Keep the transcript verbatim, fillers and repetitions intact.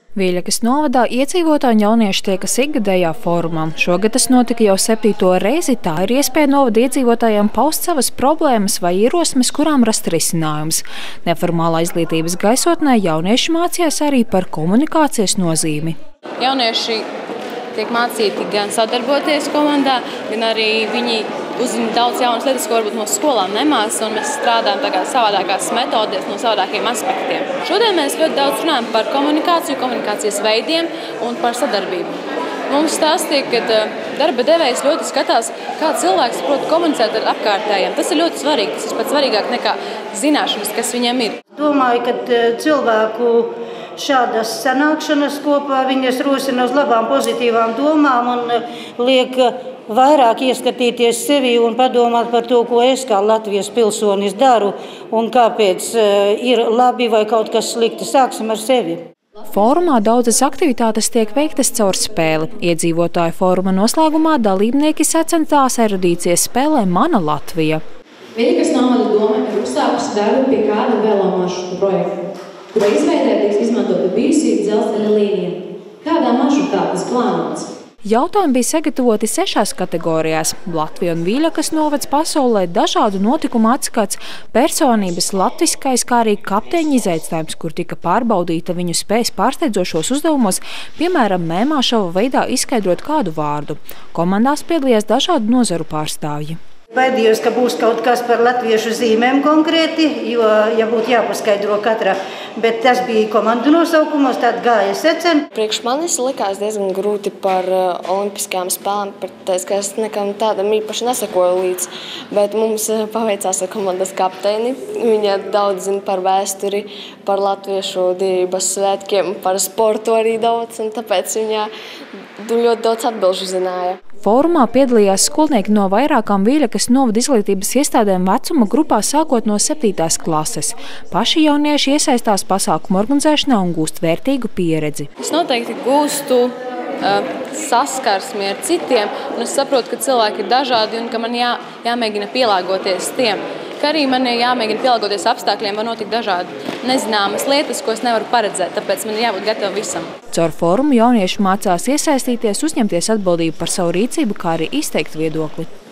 Vīļakas novadā iedzīvotāji un jaunieši tiekas ikgadējā fórumā. Šogad tas notika jau septīto reizi. Tā ir iespēja novada iedzīvotājiem paust savas problēmas vai ierosmes, kurām rast risinājums. Neformālā izglītības gaisotnē jaunieši mācījās arī par komunikācijas nozīmi. Jaunieši tiek mācīti gan sadarboties komandā, gan arī viņi uzzina daudz jaunas lietas, ko varbūt mūsu skolām nemāca, un mēs strādājam tā kā savādākās metodēs no savādākiem aspektiem. Šodien mēs ļoti daudz runājam par komunikāciju, komunikācijas veidiem un par sadarbību. Mums stāstīja, ka darba devējs ļoti skatās, kā cilvēks prot komunicēt ar apkārtējiem. Tas ir ļoti svarīgi, tas ir pat svarīgāk nekā zināšanas, kas viņam ir. Domāju, ka cilvēku šādas sanākšanas kopā viņas rosina uz labām pozitīvām domām un liek vairāk ieskatīties sevi un padomāt par to, ko es kā Latvijas pilsonis daru un kāpēc ir labi vai kaut kas slikti. Sāksim ar sevi. Fórumā daudzas aktivitātes tiek veiktas caur spēli. Iedzīvotāju fóruma noslēgumā dalībnieki sacentās erudīcijas spēlē Mana Latvija. Vīļakas novada doma ir uzsākusi darbu pie kāda vēlo maršrutu projekta, kura izveidē tiks izmantota bijusī dzelzceļa līnija. Kādā maršrutā tas plānots? Jautājumi bija sagatavoti sešās kategorijās. Latvija un Vīļakas novads pasaulē dažādu notikumu atskats, personības latviskais, kā arī kapteiņa izaicinājums, kur tika pārbaudīta viņu spējas pārsteidzošos uzdevumos, piemēram, mēmā šova veidā izskaidrot kādu vārdu. Komandās piedalījās dažādu nozaru pārstāvji. Baidījos, ka būs kaut kas par latviešu zīmēm konkrēti, jo, ja būtu jāpaskaidro katra, bet tas bija komandu nosaukumos, tad gāja secen. Priekš manis likās diezgan grūti par olimpiskajām spēlēm, tāpēc, ka es nekam tādam īpaši nesakoju līdz, bet mums paveicās ar komandas kapteini. Viņa daudz zina par vēsturi, par latviešu dievības svētkiem, par sportu arī daudz, un tāpēc viņa ļoti daudz atbilžu zināja. Fórumā piedalījās skolnieki no vairākām Vīļakas novada izglītības iestādēm vecuma grupā sākot no septītās klases. Paši jaunieši iesaistās pasākumu organizēšanā un gūst vērtīgu pieredzi. Es noteikti gūstu uh, saskarsmi ar citiem, un es saprotu, ka cilvēki ir dažādi un ka man jā, jāmēģina pielāgoties tiem. Ka arī man ir jāmēģina pielāgoties apstākļiem, var notikt dažādi nezināmas lietas, ko es nevaru paredzēt, tāpēc man ir jābūt gatavam visam. Caur fórumu jaunieši mācās iesaistīties, uzņemties atbildību par savu rīcību, kā arī izteikt viedokli.